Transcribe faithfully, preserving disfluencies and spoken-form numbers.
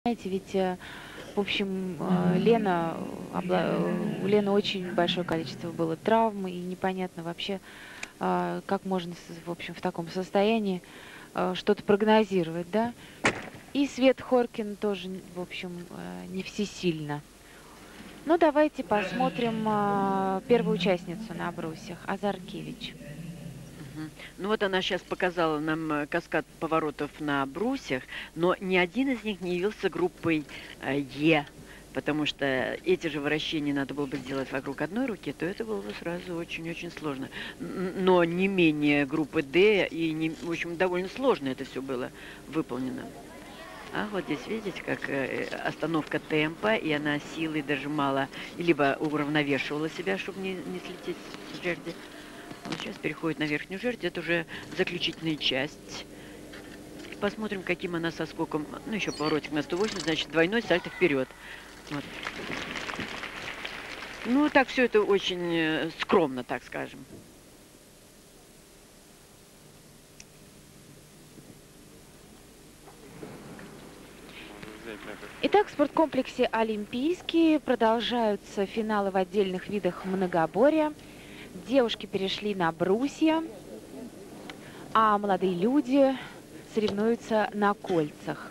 Знаете, ведь, э, в общем, э, Лена, обла э, у Лены очень большое количество было травм, и непонятно вообще, а, как можно, с в общем, в таком состоянии, э, что-то прогнозировать, да. И Свет Хоркин тоже, н в общем, э, не всесильна. Ну, давайте посмотрим, а, первую участницу на брусьях — Озаркевич. Мгм. Ну вот она сейчас показала нам, э, каскад поворотов на брусьях, но ни один из них не явился группой, э, Е, потому что эти же вращения надо было бы сделать вокруг одной руки, то это было бы сразу очень-очень сложно. Н н но не менее группы Д и не в общем, довольно сложно это всё было выполнено. А вот здесь видите, как, э, остановка темпа, и она силой дожимала, либо уравновешивала себя, чтобы не не слететь с жерди. Вот щас переходит на верхнюю жердь. Это уже заключительная часть. Посмотрим, каким она со скоком. Ну, еще поворотик на сто восемьдесят, значит, двойной сальто вперед. Вот. Ну, так всё это очень, э, скромно, так скажем. Итак, в спорткомплексе «Олимпийский» продолжаются финалы в отдельных видах многоборья. Девушки перешли на брусья, а молодые люди соревнуются на кольцах.